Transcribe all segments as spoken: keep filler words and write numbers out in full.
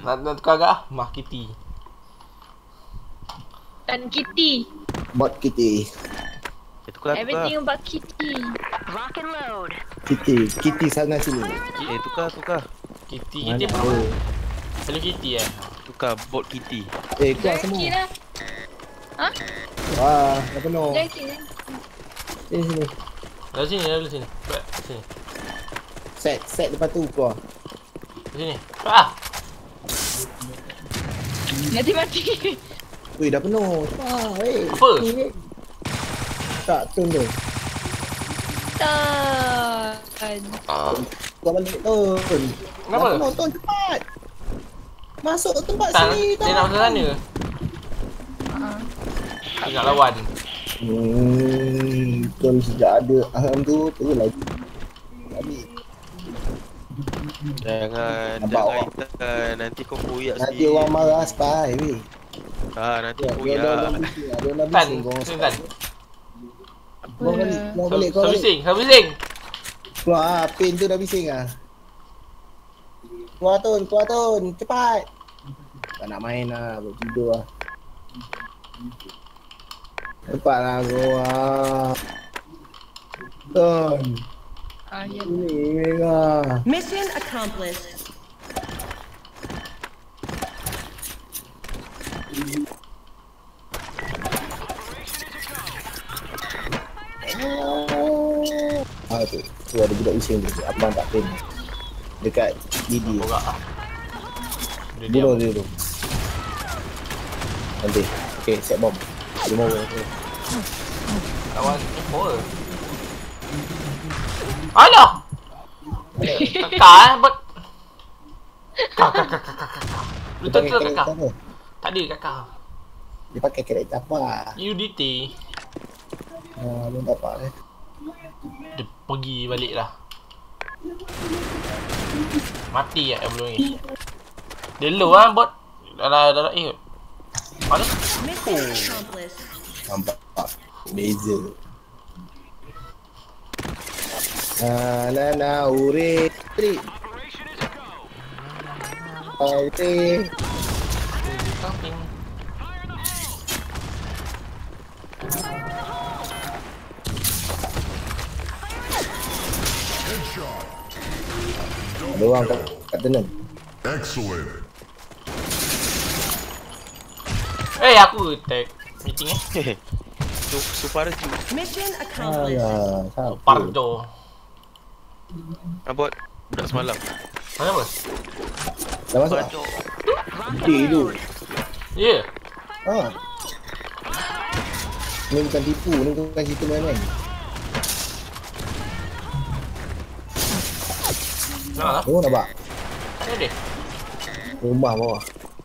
Nak, nak tukar agak ah. Mah Kitty. Dan Kitty. Bot Kitty. Eh, tukar, tukar. Everything about Kitty. Lock and load. Kitty. Kitty sana sini. Eh, tukar, tukar. Kitty, Kitty Mana apa? ada? Hello Kitty eh? Tukar bot Kitty. Eh, keluar Jackie semua. lah. Ha? Wah, dah penuh. Jackie lah. Eh, sini. Lalu sini, lalu sini. Cepat, sini. Set, set lepas tu keluar. Sini. Ah! Nanti mati. Weh, dah penuh. Wah, eh. Apa? Ni, eh. Tak, turn tu. Tan. Kau balik turn. Kenapa? Dah penuh, turn cepat. Masuk tempat Tak, sini. dia nak masuk sana. Dia nak lawan. Hmm, turn sejak ada aham tu, tu lagi. Lagi. Jangan, Nampak jangan awak? Intan. Nanti kau koyak Nanti sikit. orang marah spy, weh. Ah, nanti Ya, dia koyak. ada orang bising, ada orang Tan, bising kau orang sini spy. Tan. Kau balik, kau balik, kau Saya balik. bising, saya bising. Keluar ah, pin tu dah bising ah. Keluar Tun, keluar Tun, cepat. Tak nak main lah, buat tidur lah. Cepatlah kau ah. Tun, Ah, ya. ni merah. Mission accomplished. Ah tu, tu ada budak bising tu, abang tak pin. Dekat Didi. Borak ah. Dia diam. Bunuh dia tu. Nanti. Okay, set bom. Lima orang tu. Lawan power. Alah! Kakak eh, but... Kakak, kakak, kakak, kakak. Lu Dia tak pakai tahu karakter kakak? apa? Tak ada kakak. Dia pakai karakter apa? U D T. Ah, belum dapat eh. Dia pergi balik lah. Mati lah yang belum ni. Dia low lah bot. Dalam dalam eh. Mana? Mission accomplished. Nampak. Beza. Na na na ure tri. Ure. Samping. Ada orang kat, kat tenan. Excellent. Eh aku tag meeting eh. Su Super Q. Mission accomplished. Alah, siapa? Pardo. Ah, bot. Budak semalam. Mana apa? Dah masuk ah? Dia tu. Ya. Yeah. Ha. Ni bukan tipu, ni bukan cerita main-main. Nak lah. Tengok nampak? Mana dia? Rumah bawah.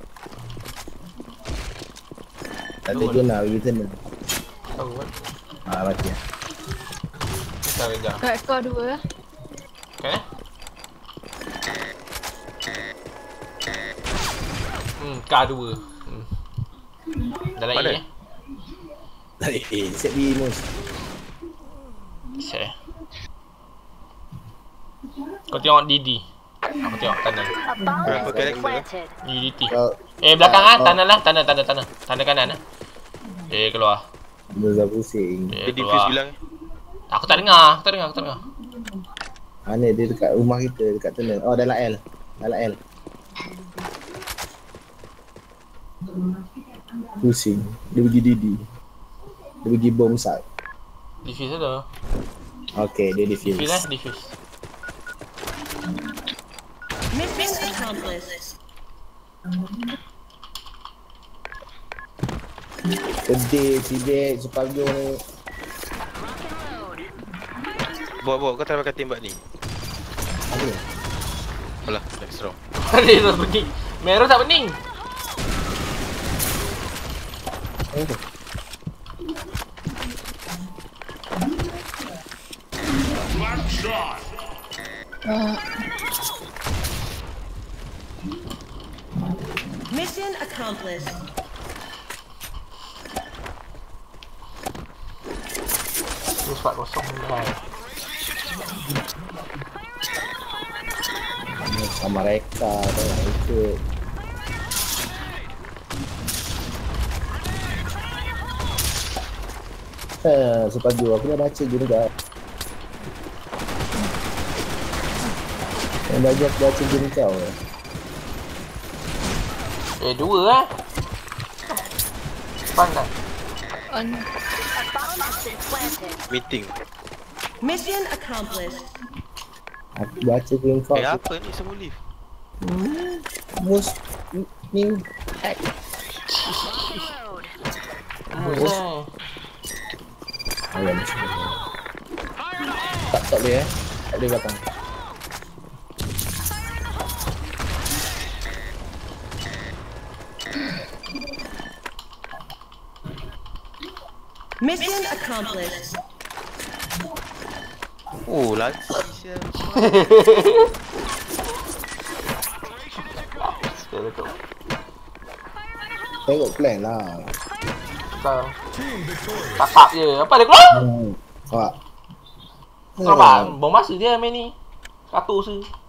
Tadi dia nak pergi sana. Tahu kan? Ah, mati lah. Kita kejap. Kat kau dua lah. Kan eh? Hmm, K dua. Hmm. Dalam Mana? E eh. Tadi, eh, set B Mus. Set eh. Kau tengok Didi. Aku tengok tunnel. A bomb Berapa has been karakter? planted. U D T. Kau, Eh belakang ah, kau- tunnel lah, tunnel, tunnel, tunnel. Tunnel kanan ah. Dia keluar. Mus dah pusing. Dia Dia diffuse keluar. bilang. Aku tak dengar, aku tak dengar, aku tak dengar. Mana dia dekat rumah kita, dekat tunnel. Oh, dalam L. Dalam L. Pusing. Dia pergi Didi. Dia pergi bom sat. Diffuse ada. Okay, dia defuse. Diffuse eh, diffuse. Mission accomplished. Sedih, sibik, Suparjo ni. Bot, bot. Kau try pakai tembak ni. Apa ni? Alah, next round. Dia tak pening. Merah tak pening. Apa tu? Mission accomplished. Terus empat kosong dah. Sama mereka, tak nak ikut. Ha, sepagi aku dah baca je dekat. Yang bagi aku baca je kau. Eh, dua lah. Pandai. On. Meeting. Mission accomplished. Aku baca je kau. Eh, apa ni semua lift? Mus ni Mus eh. ayam semua. Tak tak boleh eh. Tak boleh belakang. Mission accomplished. Oh, lagi siap. Sekali tu. Tengok plan lah. Sekarang. Cakap je. Apa dia keluar? Hmm. Faham. Nampak? Bom masa dia main ni. Satu se.